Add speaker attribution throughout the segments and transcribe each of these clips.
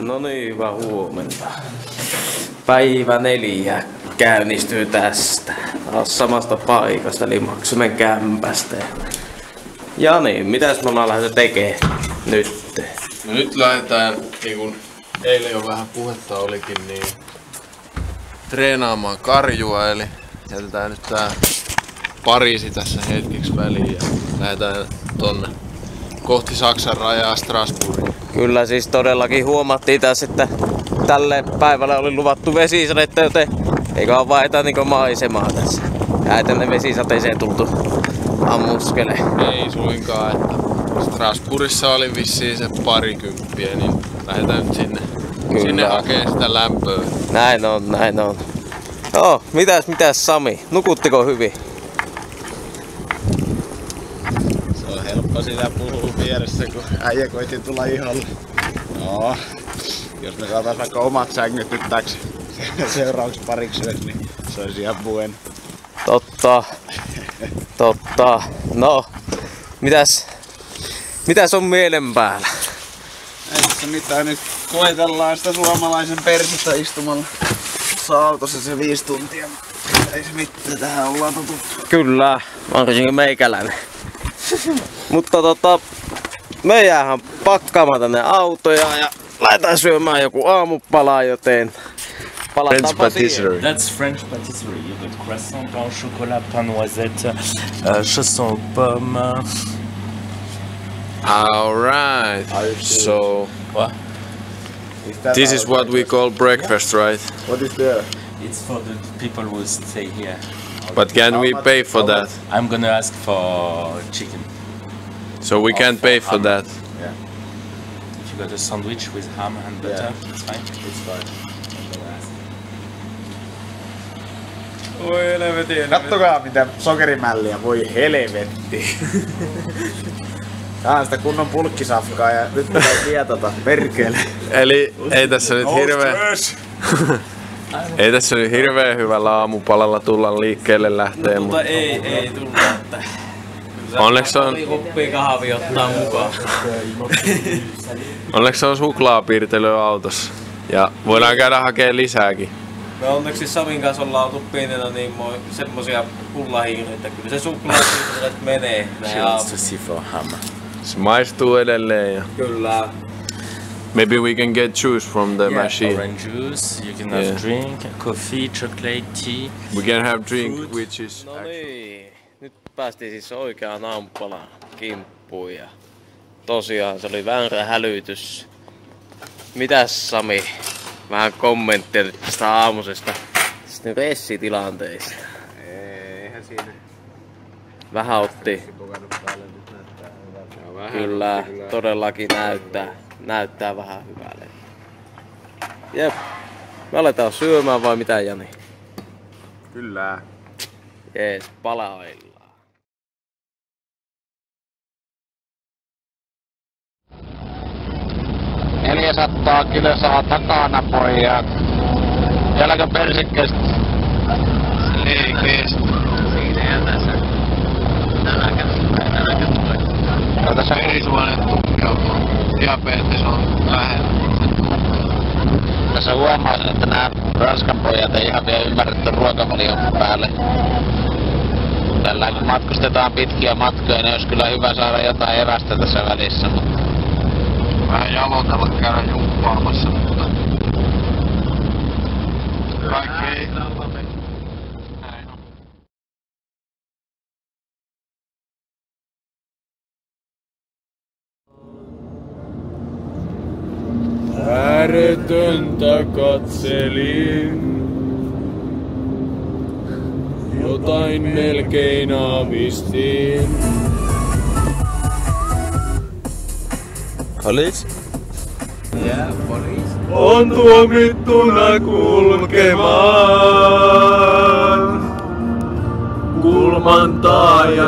Speaker 1: No niin, hyvää huomenta. Päivä 4 käynnistyy tästä. Taas samasta paikasta, eli Maksumen kämpästä. Ja niin, mitäs me ollaan lähdetty tekemään nyt?
Speaker 2: No nyt lähdetään, niin kuin eilen jo vähän puhetta olikin, niin treenaamaan karjua, eli jätetään nyt tää Pariisi tässä hetkeksi väliin ja lähdetään tonne kohti Saksan rajaa Strasbourgiin.
Speaker 1: Kyllä siis todellakin huomattiin tässä, että tälle päivälle oli luvattu vesisadetta, joten eiköhän vaihtaa niinku maisemaa tässä. Ja tänne vesisateeseen tultu ammuskele.
Speaker 2: Ei suinkaan, että Strasbourgissa oli vissiin se 20, niin lähdetään nyt sinne hakee sitä lämpöä.
Speaker 1: Näin on, näin on. Joo, mitäs Sami? Nukuttiko hyvin?
Speaker 3: Se on helppo sitä puhua vieressä, kun äijä koitti tulla iholle. No, jos me saatais vaikka omat sängyt nyt täks seuraavaksi pariksi yöksi, niin se olisi ihan buen.
Speaker 1: Totta. No, mitäs on mielen päällä?
Speaker 3: Ei tässä mitään, nyt koetellaan sitä suomalaisen persettä istumalla autossa se 5 tuntia. Ei se mitään, tähän ollaan totuttu.
Speaker 1: Kyllä, varsinkin meikäläinen. Mutta me jäähän pakkaamaan tänne autoja ja lähdetään syömään joku aamupala, joten palataanpa siihen.
Speaker 4: That's French patisserie. You got croissant, pain au chocolat, pain noisette, chausson aux pommes.
Speaker 2: Alright, so
Speaker 4: What?
Speaker 2: this is what we call breakfast, right?
Speaker 3: What is there?
Speaker 4: It's for the people who stay here.
Speaker 2: But can we pay for that?
Speaker 4: I'm gonna ask for chicken.
Speaker 2: So we can't pay for that.
Speaker 3: Yeah,
Speaker 4: If you got a sandwich with ham and butter, it's fine.
Speaker 3: it's fine.
Speaker 1: Oi helvetin.
Speaker 3: Kattokaa mitä sokerimälliä, voi helvetti. Tää on sitä kunnon pulkkisafkaa ja nyt pitää kietata, perkele.
Speaker 2: Eli ei tässä nyt ei tässä nyt hirveän hyvällä aamupalalla tulla liikkeelle lähtee, mutta
Speaker 1: Ei tulla, että
Speaker 2: onneksi on,
Speaker 1: kuppia kahvi ottaa mukaan.
Speaker 2: onneksi on suklaapiirtelyä autossa. Ja voidaan käydä hakemaan lisääkin.
Speaker 1: Me onneksi Samin kanssa ollaan oltu pienenä niin semmosia pullahiireitä. Kyllä se suklaapiirtelet menee näin aamulla.
Speaker 2: Se maistuu edelleen ja
Speaker 1: Kyllä.
Speaker 2: maybe we can get juice from the machine.
Speaker 4: Orange juice, you can have drink, coffee, chocolate, tea.
Speaker 2: We can have drink which is
Speaker 1: No niin, nyt päästiin siis oikeaan aamupalan kimppuun ja tosiaan se oli väärä hälytys. Mitäs Sami? Vähän kommenttia nyt tästä aamusesta stressitilanteista.
Speaker 3: Eihän siinä.
Speaker 1: Vähän otti. Kyllä, todellakin näyttää vähän hyvälle. Jep. Me aletaan syömään vai mitä Jani?
Speaker 3: Kyllä.
Speaker 1: Jees, palaillaan.
Speaker 3: $400 kilsaa takana pojat. Vieläkö persikkeestä?
Speaker 2: liikeestä.
Speaker 1: Siinä ja tässä. Nälkä tulee.
Speaker 3: Tässä
Speaker 2: Verisuonen tukkeutuu. Diabetes on lähellä.
Speaker 3: Tässä huomaa, että nämä Ranskan pojat ei ihan vielä ymmärretty ruokavalion päälle. Tällä kun matkustetaan pitkiä matkoja, niin olisi kyllä hyvä saada jotain evästä tässä välissä. Mutta
Speaker 2: Vähän jalotella käydä jumppaamassa, mutta kaikki ei. Ääretöntä katselin. Jotain melkein aavistin.
Speaker 1: Police?
Speaker 3: yeah, police.
Speaker 2: On tuomittuna kulkemaan kulmantaa ja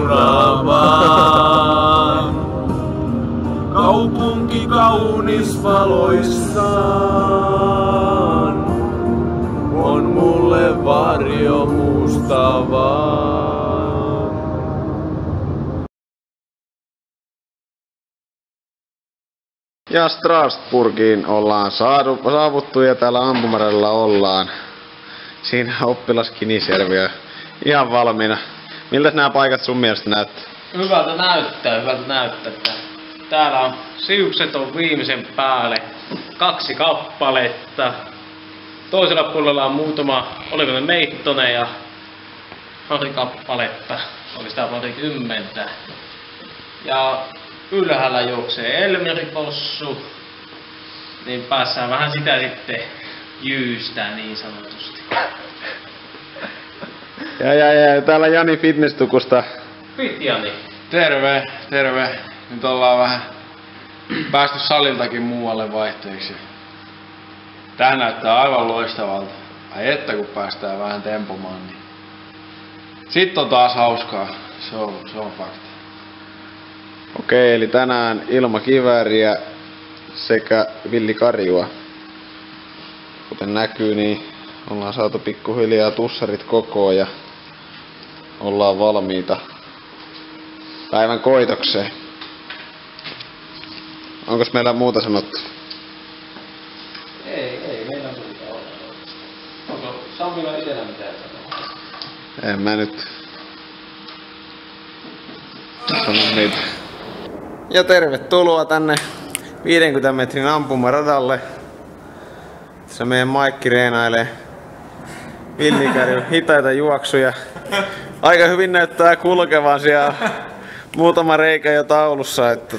Speaker 2: seuraamaan. Kaupunki kaunis valoissaan on mulle varjo mustavaa.
Speaker 3: Ja Strasbourgiin ollaan saavuttu ja täällä ampumaradalla ollaan. Siinä oppilas Kinisjärvi on ihan valmiina. Miltä nämä paikat sun mielestä näyttää?
Speaker 1: Hyvältä näyttää. Täällä on siukset on viimeisen päälle 2 kappaletta. Toisella puolella on muutama, oliko ne Meittonen ja pari kappaletta. Oli sitä parikymmentä. Ja ylhäällä juoksee Elmeri-possu. Niin päässään vähän sitä sitten jyystää niin sanotusti.
Speaker 3: Ja täällä Jani Fitness-tukusta.
Speaker 1: Fit Jani.
Speaker 2: Terve. Nyt ollaan vähän päästy saliltakin muualle vaihteeksi. Tää näyttää aivan loistavalta. Ai että kun päästään vähän tempomaan, niin sit on taas hauskaa. Se on fakta.
Speaker 3: Okei, eli tänään ilmakivääriä sekä villikarjua. Kuten näkyy, niin ollaan saatu pikkuhiljaa tussarit kokoon ja ollaan valmiita päivän koitokseen. Onkos meillä muuta sanottu?
Speaker 1: Ei meillä muuta ole. Onko Samilla itellä mitään sanoa?
Speaker 3: En mä nyt sano niitä. Ja tervetuloa tänne 50 metrin ampumaradalle. Tässä meidän Maikki reenailee villikärjy hitaita juoksuja. Aika hyvin näyttää kulkevan siellä muutama reikä jo taulussa, että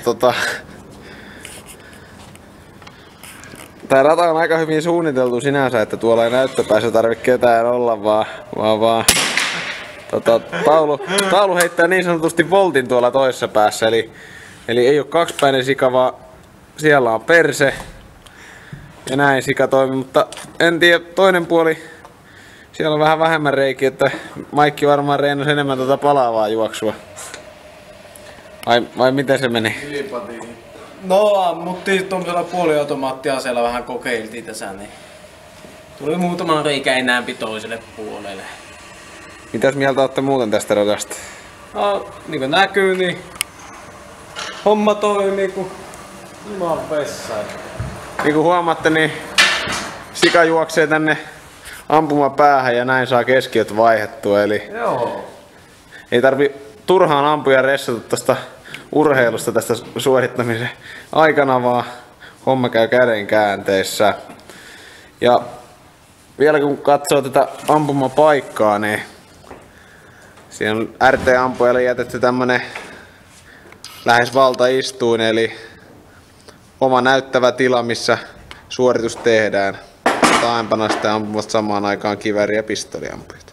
Speaker 3: tää rata on aika hyvin suunniteltu sinänsä, että tuolla ei näyttöpäässä tarvitse ketään olla, vaan taulu heittää niin sanotusti voltin tuolla toisessa päässä, eli ei oo kaksipäinen sika, vaan siellä on perse ja näin sika toimii, mutta en tiedä, toinen puoli, siellä on vähän vähemmän reikiä, että Maikki varmaan reenasi enemmän palaavaa juoksua. Vai miten se meni?
Speaker 5: No ammuttiin tuollaisella puoliautomaattiaseella vähän kokeiltiin tässä, niin tuli muutama reikä enäämpi toiselle puolelle.
Speaker 3: Mitäs mieltä olette muuten tästä radasta?
Speaker 5: No, niin kuin näkyy, niin homma toimii kuin juman vessa.
Speaker 3: Niin kuin huomaatte, niin sika juoksee tänne ampumapäähän ja näin saa keskiöt vaihdettua, eli
Speaker 5: Joo.
Speaker 3: ei tarvi turhaan ampuja ressata tästä urheilusta tästä suorittamisen aikana, vaan homma käy käden käänteissä. Ja vielä kun katsoo tätä ampumapaikkaa, niin siinä on RT-ampujalle jätetty tämmönen lähes valtaistuin, eli oma näyttävä tila, missä suoritus tehdään. Taaempana sitten ampumasta samaan aikaan kivääri- ja pistoliampujat.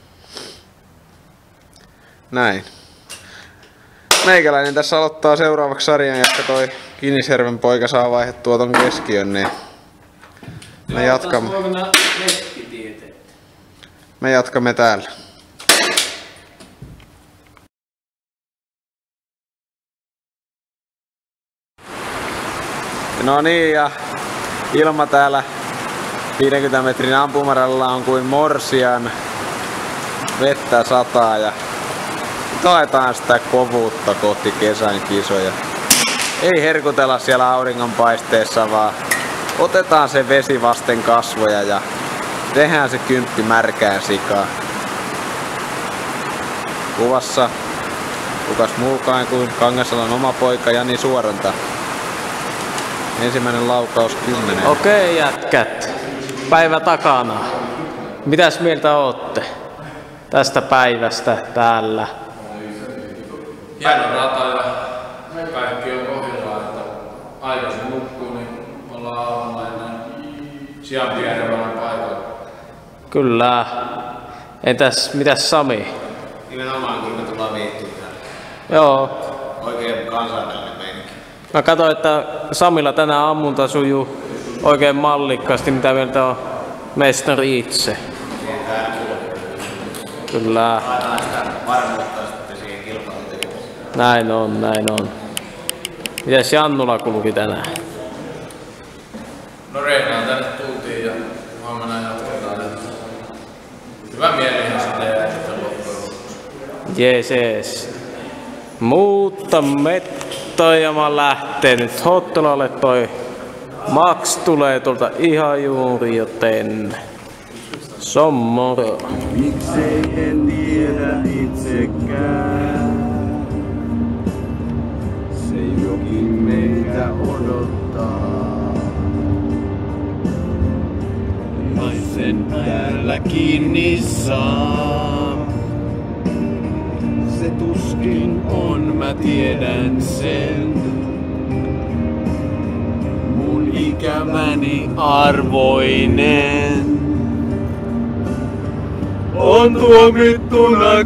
Speaker 3: Näin. Meikäläinen tässä aloittaa seuraavaksi sarjan, jotta toi Kinisjärven poika saa vaihdettua ton keskiön, niin me jatkamme täällä. No niin, ja ilma täällä 50 metrin ampumaradalla on kuin morsian. Vettä sataa ja taetaan sitä kovuutta kohti kesän kisoja. Ei herkutella siellä auringonpaisteessa, vaan otetaan se vesi vasten kasvoja ja tehdään se kymppi märkään sikaa. Kuvassa kukas muukaan kuin Kangasalan oma poika Jani Suoranta. Ensimmäinen laukaus 10.
Speaker 1: Okei jätkät, päivä takana. Mitäs mieltä ootte tästä päivästä täällä?
Speaker 2: Hieno rata ja kaikki on kohdillaan, että aikaisin nukkuu, niin ollaan aamulla ennen sianpierevänä paikalla.
Speaker 1: Kyllä. Entäs mitäs Sami?
Speaker 3: Nimenomaan kun me tullaan viihtyä.
Speaker 1: Joo.
Speaker 3: Oikein kansainvälinen meininki.
Speaker 1: Mä katsoin, että Samilla tänään ammunta sujuu oikein mallikkaasti, mitä mieltä on mestari itse. Kyllä. Näin on. Mitäs Jannula kulki tänään?
Speaker 2: No reinaan tänne tultiin ja huomenna jatketaan. Hyvä mielihän sitä jää sitten loppujen lopuksi.
Speaker 1: Jees. Mutta me
Speaker 5: toi Jama lähtee nyt Hottolalle, toi Max tulee tuolta ihan juuri, joten se on moro.
Speaker 3: Miksei en tiedä itsekään. Se jokin meitä odottaa. Naisen päällä kiinni saa. Se tuskin on, mä tiedän sen. Mun ikäväni arvoinen on tuomittuna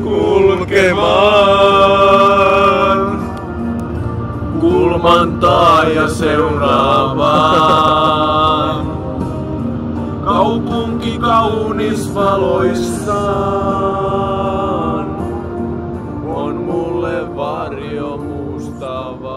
Speaker 3: kulkemaan kulman taa ja seuraavaan. Kaupunki kaunis valoissaan on mulle varjo mustava.